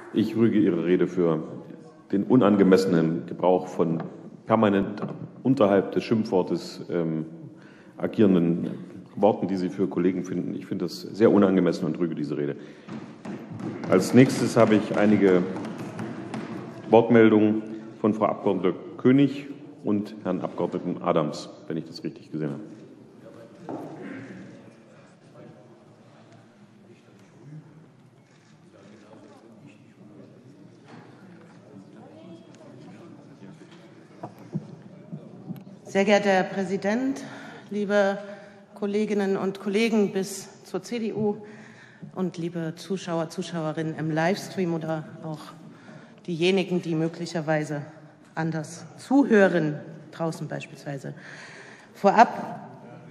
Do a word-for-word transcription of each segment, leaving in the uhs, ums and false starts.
Ich rüge Ihre Rede für den unangemessenen Gebrauch von permanent unterhalb des Schimpfwortes ähm, agierenden Worten, die Sie für Kollegen finden. Ich finde das sehr unangemessen und rüge diese Rede. Als nächstes habe ich einige Wortmeldungen von Frau Abgeordnete König und Herrn Abgeordneten Adams, wenn ich das richtig gesehen habe. Sehr geehrter Herr Präsident, liebe Kolleginnen und Kollegen bis zur C D U und liebe Zuschauer, Zuschauerinnen im Livestream oder auch diejenigen, die möglicherweise anders zuhören, draußen beispielsweise. Vorab,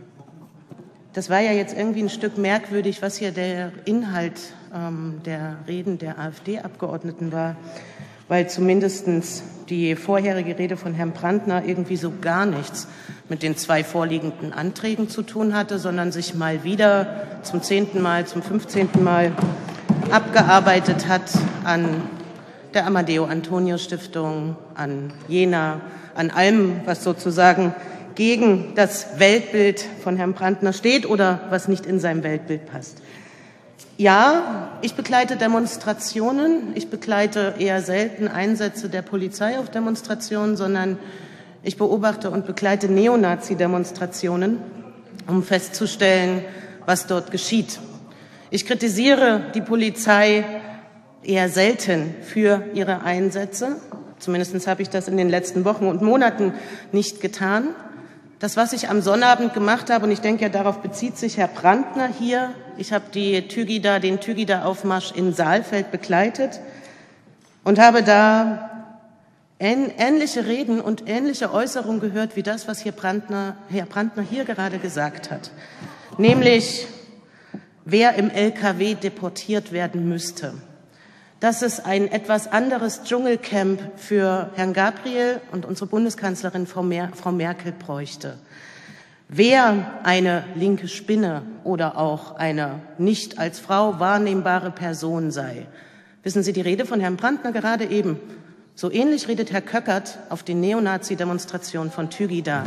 das war ja jetzt irgendwie ein Stück merkwürdig, was hier der Inhalt ähm, der Reden der AfD-Abgeordneten war, weil zumindest die vorherige Rede von Herrn Brandner irgendwie so gar nichts mit den zwei vorliegenden Anträgen zu tun hatte, sondern sich mal wieder zum zehnten Mal, zum fünfzehnten Mal abgearbeitet hat an der Amadeo-Antonio-Stiftung, an Jena, an allem, was sozusagen gegen das Weltbild von Herrn Brandner steht oder was nicht in seinem Weltbild passt. Ja, ich begleite Demonstrationen. Ich begleite eher selten Einsätze der Polizei auf Demonstrationen, sondern ich beobachte und begleite Neonazi-Demonstrationen, um festzustellen, was dort geschieht. Ich kritisiere die Polizei eher selten für ihre Einsätze. Zumindest habe ich das in den letzten Wochen und Monaten nicht getan. Das, was ich am Sonnabend gemacht habe, und ich denke, ja, darauf bezieht sich Herr Brandner hier. Ich habe die Tügida, den Tügida-Aufmarsch in Saalfeld begleitet und habe da ähnliche Reden und ähnliche Äußerungen gehört wie das, was hier Brandner, Herr Brandner hier gerade gesagt hat. Nämlich, wer im L K W deportiert werden müsste. Dass es ein etwas anderes Dschungelcamp für Herrn Gabriel und unsere Bundeskanzlerin Frau, Mer Frau Merkel bräuchte. Wer eine linke Spinne oder auch eine nicht als Frau wahrnehmbare Person sei. Wissen Sie, die Rede von Herrn Brandner gerade eben, so ähnlich redet Herr Köckert auf den Neonazi-Demonstrationen von Tügida.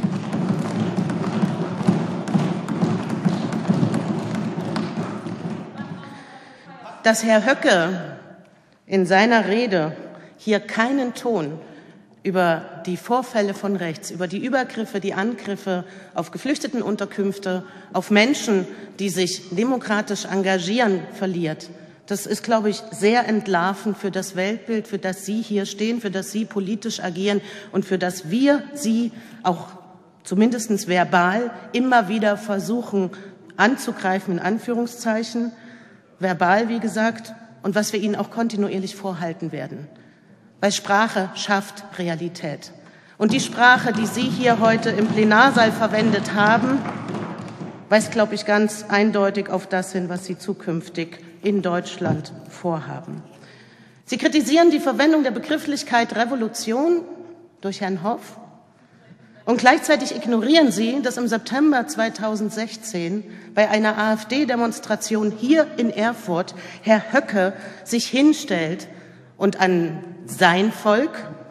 Dass Herr Höcke in seiner Rede hier keinen Ton über die Vorfälle von rechts, über die Übergriffe, die Angriffe auf Geflüchtetenunterkünfte, auf Menschen, die sich demokratisch engagieren, verliert. Das ist, glaube ich, sehr entlarvend für das Weltbild, für das Sie hier stehen, für das Sie politisch agieren und für das wir Sie auch zumindest verbal immer wieder versuchen anzugreifen, in Anführungszeichen, verbal, wie gesagt, und was wir Ihnen auch kontinuierlich vorhalten werden. Weil Sprache schafft Realität. Und die Sprache, die Sie hier heute im Plenarsaal verwendet haben, weist, glaube ich, ganz eindeutig auf das hin, was Sie zukünftig in Deutschland vorhaben. Sie kritisieren die Verwendung der Begrifflichkeit Revolution durch Herrn Hoff. Und gleichzeitig ignorieren Sie, dass im September zweitausendsechzehn bei einer AfD-Demonstration hier in Erfurt Herr Höcke sich hinstellt und an sein Volk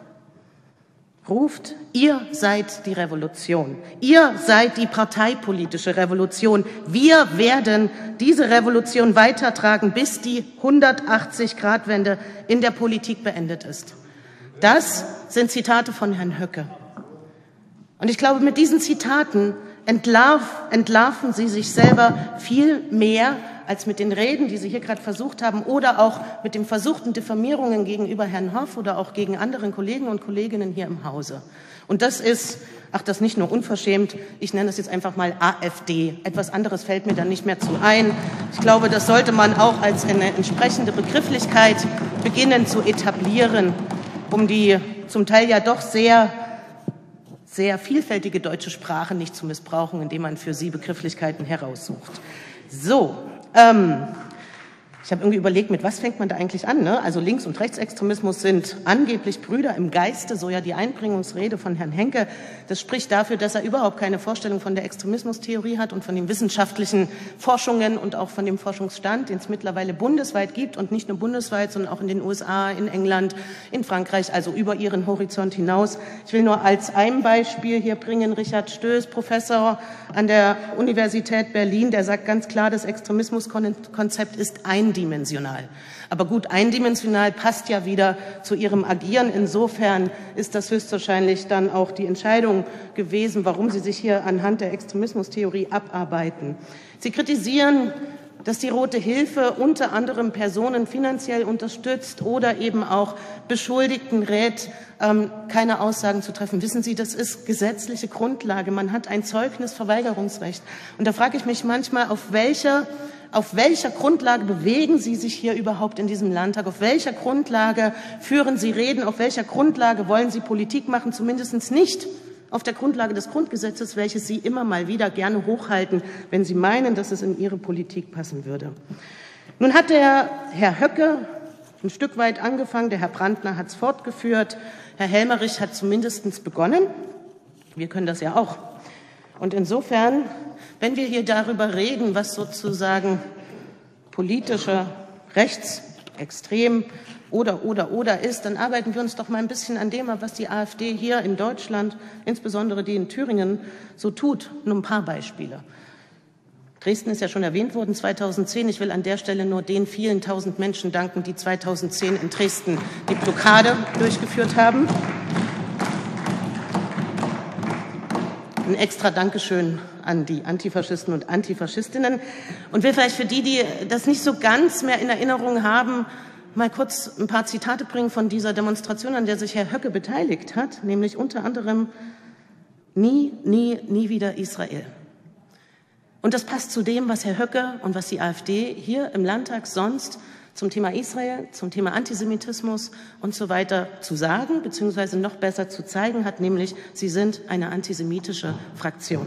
ruft, ihr seid die Revolution, ihr seid die parteipolitische Revolution, wir werden diese Revolution weitertragen, bis die hundertachtzig-Grad-Wende in der Politik beendet ist. Das sind Zitate von Herrn Höcke. Und ich glaube, mit diesen Zitaten entlarv, entlarven Sie sich selber viel mehr als mit den Reden, die Sie hier gerade versucht haben, oder auch mit den versuchten Diffamierungen gegenüber Herrn Hoff oder auch gegen anderen Kollegen und Kolleginnen hier im Hause. Und das ist, ach, das nicht nur unverschämt, ich nenne das jetzt einfach mal AfD. Etwas anderes fällt mir dann nicht mehr zu ein. Ich glaube, das sollte man auch als eine entsprechende Begrifflichkeit beginnen zu etablieren, um die zum Teil ja doch sehr sehr vielfältige deutsche Sprache nicht zu missbrauchen, indem man für sie Begrifflichkeiten heraussucht. So, ähm, Ich habe irgendwie überlegt, mit was fängt man da eigentlich an? Ne? Also Links- und Rechtsextremismus sind angeblich Brüder im Geiste, so ja die Einbringungsrede von Herrn Henke. Das spricht dafür, dass er überhaupt keine Vorstellung von der Extremismustheorie hat und von den wissenschaftlichen Forschungen und auch von dem Forschungsstand, den es mittlerweile bundesweit gibt und nicht nur bundesweit, sondern auch in den U S A, in England, in Frankreich, also über ihren Horizont hinaus. Ich will nur als ein Beispiel hier bringen, Richard Stöß, Professor an der Universität Berlin, der sagt ganz klar, das Extremismuskonzept ist eindimensional. Aber gut, eindimensional passt ja wieder zu ihrem Agieren. Insofern ist das höchstwahrscheinlich dann auch die Entscheidung gewesen, warum Sie sich hier anhand der Extremismustheorie abarbeiten. Sie kritisieren, dass die Rote Hilfe unter anderem Personen finanziell unterstützt oder eben auch Beschuldigten rät, ähm, keine Aussagen zu treffen. Wissen Sie, das ist gesetzliche Grundlage. Man hat ein Zeugnisverweigerungsrecht. Und da frage ich mich manchmal, auf welcher Auf welcher Grundlage bewegen Sie sich hier überhaupt in diesem Landtag? Auf welcher Grundlage führen Sie Reden? Auf welcher Grundlage wollen Sie Politik machen? Zumindest nicht auf der Grundlage des Grundgesetzes, welches Sie immer mal wieder gerne hochhalten, wenn Sie meinen, dass es in Ihre Politik passen würde. Nun hat der Herr Höcke ein Stück weit angefangen, der Herr Brandner hat es fortgeführt, Herr Helmerich hat zumindest begonnen. Wir können das ja auch. Und insofern, wenn wir hier darüber reden, was sozusagen politische Rechtsextrem oder, oder, oder ist, dann arbeiten wir uns doch mal ein bisschen an dem ab, was die AfD hier in Deutschland, insbesondere die in Thüringen, so tut. Nur ein paar Beispiele. Dresden ist ja schon erwähnt worden, zweitausendzehn. Ich will an der Stelle nur den vielen tausend Menschen danken, die zweitausendzehn in Dresden die Blockade durchgeführt haben. Ein extra Dankeschön an die Antifaschisten und Antifaschistinnen. Und will vielleicht für die, die das nicht so ganz mehr in Erinnerung haben, mal kurz ein paar Zitate bringen von dieser Demonstration, an der sich Herr Höcke beteiligt hat, nämlich unter anderem nie, nie, nie wieder Israel. Und das passt zu dem, was Herr Höcke und was die AfD hier im Landtag sonst zum Thema Israel, zum Thema Antisemitismus und so weiter zu sagen, beziehungsweise noch besser zu zeigen hat, nämlich sie sind eine antisemitische Fraktion.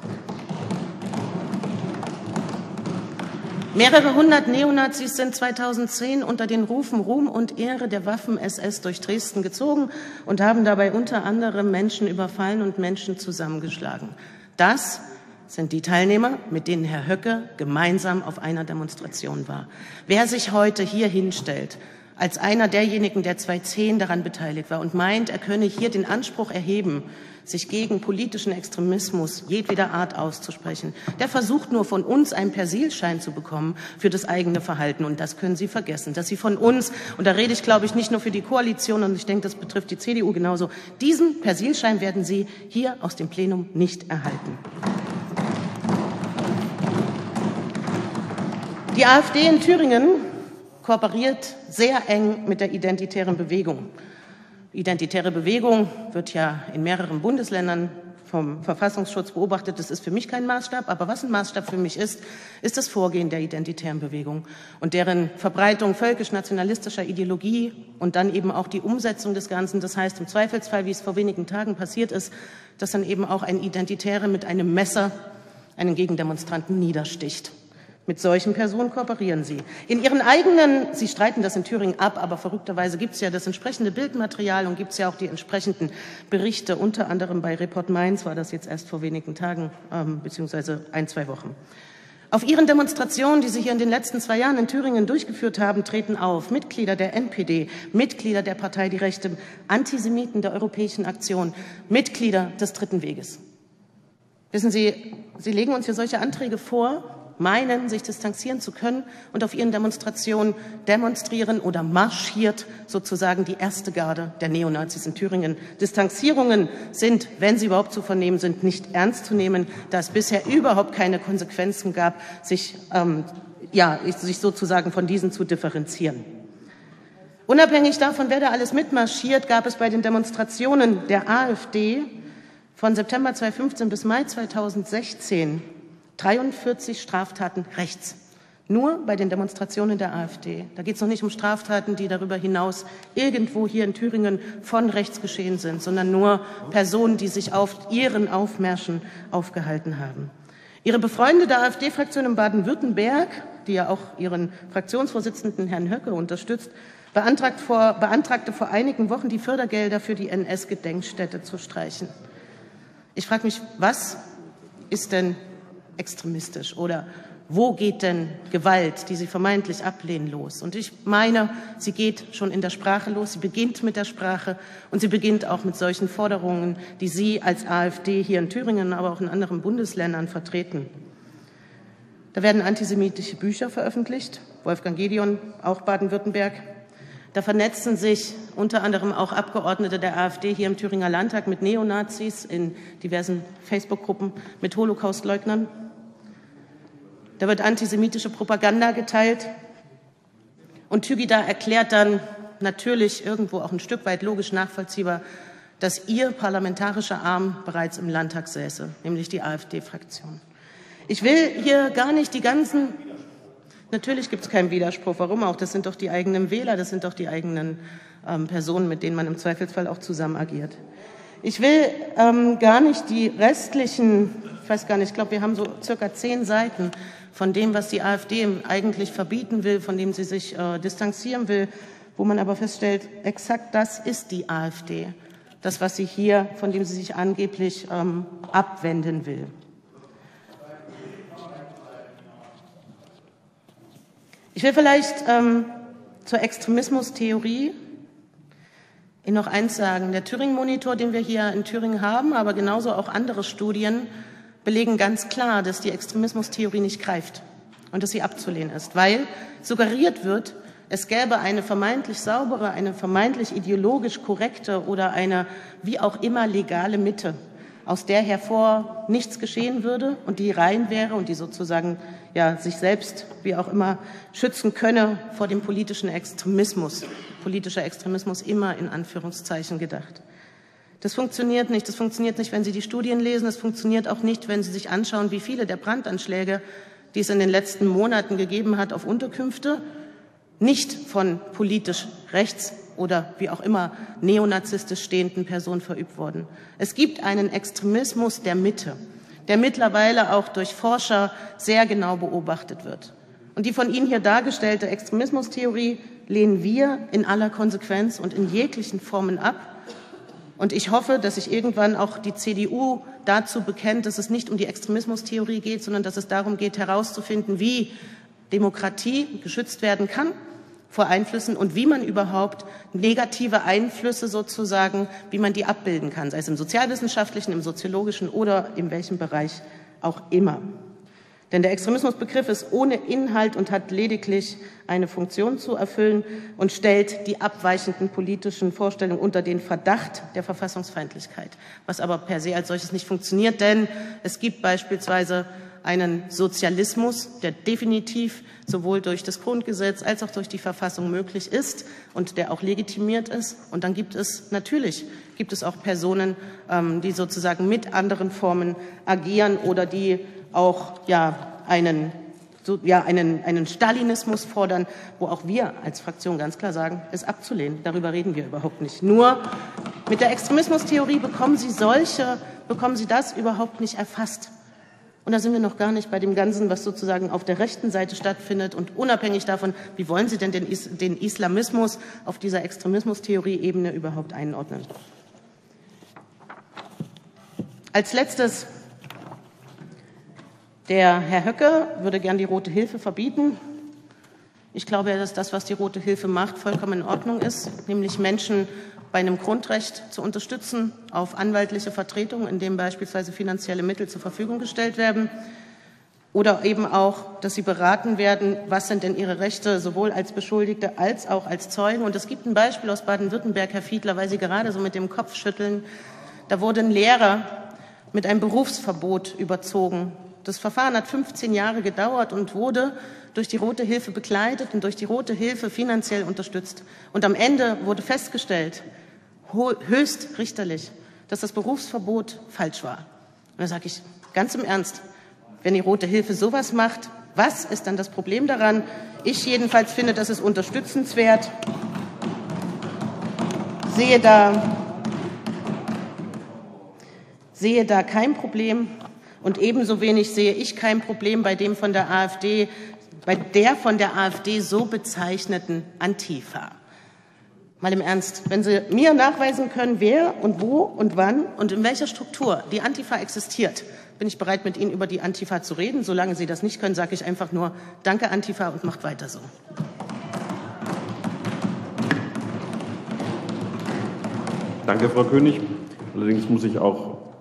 Mehrere hundert Neonazis sind zweitausendzehn unter den Rufen Ruhm und Ehre der Waffen-S S durch Dresden gezogen und haben dabei unter anderem Menschen überfallen und Menschen zusammengeschlagen. Das sind die Teilnehmer, mit denen Herr Höcke gemeinsam auf einer Demonstration war. Wer sich heute hier hinstellt, als einer derjenigen, der zweitausendzehn daran beteiligt war und meint, er könne hier den Anspruch erheben, sich gegen politischen Extremismus jedweder Art auszusprechen, der versucht nur von uns einen Persilschein zu bekommen für das eigene Verhalten. Und das können Sie vergessen, dass Sie von uns, und da rede ich, glaube ich, nicht nur für die Koalition, und ich denke, das betrifft die C D U genauso, diesen Persilschein werden Sie hier aus dem Plenum nicht erhalten. Die AfD in Thüringen kooperiert sehr eng mit der Identitären Bewegung. Die Identitäre Bewegung wird ja in mehreren Bundesländern vom Verfassungsschutz beobachtet. Das ist für mich kein Maßstab, aber was ein Maßstab für mich ist, ist das Vorgehen der Identitären Bewegung und deren Verbreitung völkisch-nationalistischer Ideologie und dann eben auch die Umsetzung des Ganzen. Das heißt im Zweifelsfall, wie es vor wenigen Tagen passiert ist, dass dann eben auch ein Identitäre mit einem Messer einen Gegendemonstranten niedersticht. Mit solchen Personen kooperieren Sie. In Ihren eigenen, Sie streiten das in Thüringen ab, aber verrückterweise gibt es ja das entsprechende Bildmaterial und gibt es ja auch die entsprechenden Berichte, unter anderem bei Report Mainz war das jetzt erst vor wenigen Tagen, ähm, beziehungsweise ein, zwei Wochen. Auf Ihren Demonstrationen, die Sie hier in den letzten zwei Jahren in Thüringen durchgeführt haben, treten auf Mitglieder der N P D, Mitglieder der Partei Die Rechte, Antisemiten der Europäischen Aktion, Mitglieder des Dritten Weges. Wissen Sie, Sie legen uns hier solche Anträge vor, meinen, sich distanzieren zu können und auf ihren Demonstrationen demonstrieren oder marschiert sozusagen die erste Garde der Neonazis in Thüringen. Distanzierungen sind, wenn sie überhaupt zu vernehmen sind, nicht ernst zu nehmen, da es bisher überhaupt keine Konsequenzen gab, sich, ähm, ja, sich sozusagen von diesen zu differenzieren. Unabhängig davon, wer da alles mitmarschiert, gab es bei den Demonstrationen der AfD von September zweitausendfünfzehn bis Mai zweitausendsechzehn dreiundvierzig Straftaten rechts. Nur bei den Demonstrationen der AfD. Da geht es noch nicht um Straftaten, die darüber hinaus irgendwo hier in Thüringen von rechts geschehen sind, sondern nur Personen, die sich auf ihren Aufmärschen aufgehalten haben. Ihre befreundete AfD-Fraktion in Baden-Württemberg die ja auch Ihren Fraktionsvorsitzenden Herrn Höcke unterstützt, beantragt vor, beantragte vor einigen Wochen, die Fördergelder für die N S-Gedenkstätte zu streichen. Ich frage mich, was ist denn extremistisch oder wo geht denn Gewalt, die Sie vermeintlich ablehnen, los? Und ich meine, sie geht schon in der Sprache los, sie beginnt mit der Sprache und sie beginnt auch mit solchen Forderungen, die Sie als AfD hier in Thüringen, aber auch in anderen Bundesländern vertreten. Da werden antisemitische Bücher veröffentlicht, Wolfgang Gedeon, auch Baden-Württemberg. Da vernetzen sich unter anderem auch Abgeordnete der AfD hier im Thüringer Landtag mit Neonazis in diversen Facebook-Gruppen, mit Holocaustleugnern. Da wird antisemitische Propaganda geteilt. Und Tügida erklärt dann natürlich irgendwo auch ein Stück weit logisch nachvollziehbar, dass ihr parlamentarischer Arm bereits im Landtag säße, nämlich die AfD-Fraktion. Ich will hier gar nicht die ganzen... Natürlich gibt es keinen Widerspruch. Warum auch? Das sind doch die eigenen Wähler, das sind doch die eigenen ähm, Personen, mit denen man im Zweifelsfall auch zusammen agiert. Ich will ähm, gar nicht die restlichen, ich weiß gar nicht, ich glaube, wir haben so circa zehn Seiten von dem, was die AfD eigentlich verbieten will, von dem sie sich äh, distanzieren will, wo man aber feststellt, exakt das ist die AfD, das, was sie hier, von dem sie sich angeblich ähm, abwenden will. Ich will vielleicht ähm, zur Extremismustheorie Ihnen noch eins sagen. Der Thüringen-Monitor, den wir hier in Thüringen haben, aber genauso auch andere Studien, belegen ganz klar, dass die Extremismustheorie nicht greift und dass sie abzulehnen ist, weil suggeriert wird, es gäbe eine vermeintlich saubere, eine vermeintlich ideologisch korrekte oder eine wie auch immer legale Mitte, aus der hervor nichts geschehen würde und die rein wäre und die sozusagen ja, sich selbst wie auch immer schützen könne vor dem politischen Extremismus. Politischer Extremismus immer in Anführungszeichen gedacht. Das funktioniert nicht. Das funktioniert nicht, wenn Sie die Studien lesen. Das funktioniert auch nicht, wenn Sie sich anschauen, wie viele der Brandanschläge, die es in den letzten Monaten gegeben hat auf Unterkünfte, nicht von politisch rechts oder wie auch immer neonazistisch stehenden Personen verübt wurden. Es gibt einen Extremismus der Mitte, der mittlerweile auch durch Forscher sehr genau beobachtet wird. Und die von Ihnen hier dargestellte Extremismustheorie lehnen wir in aller Konsequenz und in jeglichen Formen ab. Und ich hoffe, dass sich irgendwann auch die C D U dazu bekennt, dass es nicht um die Extremismustheorie geht, sondern dass es darum geht, herauszufinden, wie Demokratie geschützt werden kann vor Einflüssen und wie man überhaupt negative Einflüsse sozusagen, wie man die abbilden kann, sei es im sozialwissenschaftlichen, im soziologischen oder in welchem Bereich auch immer. Denn der Extremismusbegriff ist ohne Inhalt und hat lediglich eine Funktion zu erfüllen und stellt die abweichenden politischen Vorstellungen unter den Verdacht der Verfassungsfeindlichkeit, was aber per se als solches nicht funktioniert, denn es gibt beispielsweise einen Sozialismus, der definitiv sowohl durch das Grundgesetz als auch durch die Verfassung möglich ist und der auch legitimiert ist. Und dann gibt es natürlich gibt es auch Personen, ähm, die sozusagen mit anderen Formen agieren oder die auch ja, einen, so, ja, einen, einen Stalinismus fordern, wo auch wir als Fraktion ganz klar sagen, es abzulehnen. Darüber reden wir überhaupt nicht. Nur mit der Extremismustheorie bekommen Sie solche, bekommen Sie das überhaupt nicht erfasst. Und da sind wir noch gar nicht bei dem Ganzen, was sozusagen auf der rechten Seite stattfindet. Und unabhängig davon, wie wollen Sie denn den, Is den Islamismus auf dieser Extremismustheorie-Ebene überhaupt einordnen? Als letztes, der Herr Höcke würde gern die Rote Hilfe verbieten. Ich glaube, dass das, was die Rote Hilfe macht, vollkommen in Ordnung ist, nämlich Menschen bei einem Grundrecht zu unterstützen, auf anwaltliche Vertretung, in dem beispielsweise finanzielle Mittel zur Verfügung gestellt werden, oder eben auch, dass sie beraten werden, was sind denn ihre Rechte, sowohl als Beschuldigte als auch als Zeugen. Und es gibt ein Beispiel aus Baden-Württemberg, Herr Fiedler, weil Sie gerade so mit dem Kopf schütteln. Da wurde ein Lehrer mit einem Berufsverbot überzogen. Das Verfahren hat fünfzehn Jahre gedauert und wurde durch die Rote Hilfe begleitet und durch die Rote Hilfe finanziell unterstützt. Und am Ende wurde festgestellt, höchst richterlich, dass das Berufsverbot falsch war. Und da sage ich ganz im Ernst, wenn die Rote Hilfe sowas macht, was ist dann das Problem daran? Ich jedenfalls finde, das ist unterstützenswert. Sehe da, sehe da kein Problem. Und ebenso wenig sehe ich kein Problem bei dem von der AfD bei der von der AfD so bezeichneten Antifa. Mal im Ernst, wenn Sie mir nachweisen können, wer und wo und wann und in welcher Struktur die Antifa existiert, bin ich bereit, mit Ihnen über die Antifa zu reden. Solange Sie das nicht können, sage ich einfach nur Danke, Antifa, und macht weiter so. Danke, Frau König. Allerdings muss ich auch